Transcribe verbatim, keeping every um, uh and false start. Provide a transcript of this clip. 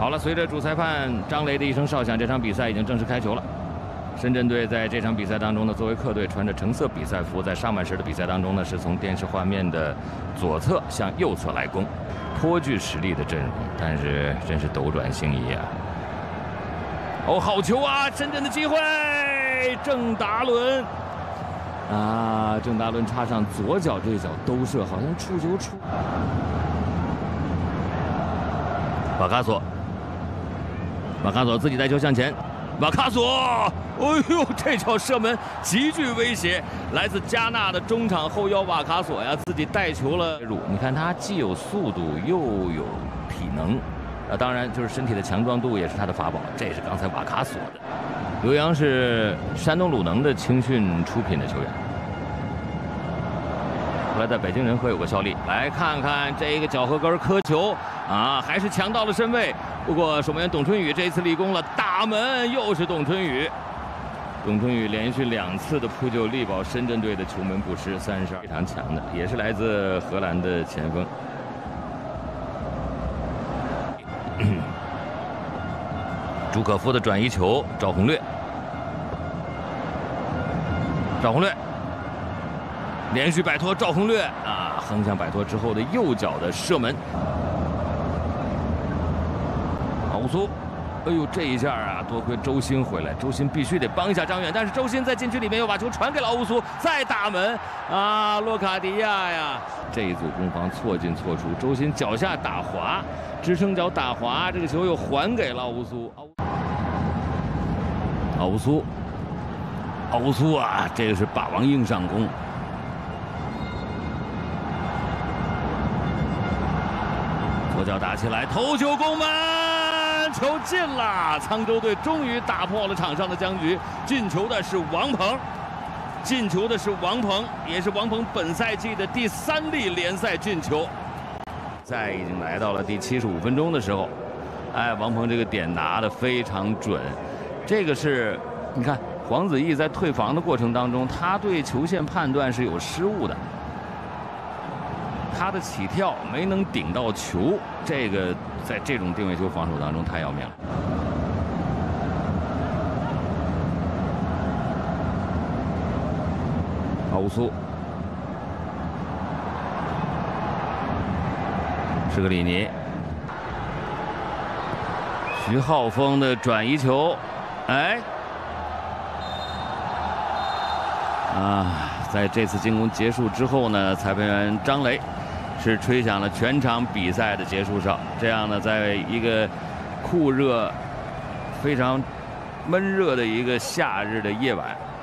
好了，随着主裁判张雷的一声哨响，这场比赛已经正式开球了。深圳队在这场比赛当中呢，作为客队，穿着橙色比赛服，在上半时的比赛当中呢，是从电视画面的左侧向右侧来攻，颇具实力的阵容，但是真是斗转星移啊！哦，好球啊！深圳的机会，郑达伦啊，郑达伦插上左脚这脚兜射，好像触球出。瓦卡索，瓦卡索自己带球向前。 瓦卡索，哎呦，这脚射门极具威胁，来自加纳的中场后腰瓦卡索呀，自己带球了入。你看他既有速度又有体能，啊，当然就是身体的强壮度也是他的法宝。这是刚才瓦卡索的。刘洋是山东鲁能的青训出品的球员，后来在北京人和有过效力。来看看这个脚后跟磕球啊，还是抢到了身位。 不过守门员董春雨这一次立功了，大门又是董春雨。董春雨连续两次的扑救，力保深圳队的球门不失，三十二非常强的，也是来自荷兰的前锋。朱可夫的转移球，赵宏略，赵宏略连续摆脱赵宏略啊，横向摆脱之后的右脚的射门。 乌苏，哎呦，这一下啊，多亏周鑫回来，周鑫必须得帮一下张远，但是周鑫在禁区里面又把球传给了欧苏，再打门啊，洛卡迪亚呀，这一组攻防错进错出，周鑫脚下打滑，支撑脚打滑，这个球又还给了欧苏，欧苏，欧苏啊，这个是霸王硬上弓，左脚打起来，头球攻门。 球进了，沧州队终于打破了场上的僵局。进球的是王鹏，进球的是王鹏，也是王鹏本赛季的第三粒联赛进球。在已经来到了第七十五分钟的时候，哎，王鹏这个点拿的非常准。这个是，你看黄子毅在退防的过程当中，他对球线判断是有失误的。 他的起跳没能顶到球，这个在这种定位球防守当中太要命了。奥乌苏，施格里尼，徐浩峰的转移球，哎，啊，在这次进攻结束之后呢，裁判员张雷。 是吹响了全场比赛的结束哨，这样呢，在一个酷热、非常闷热的一个夏日的夜晚，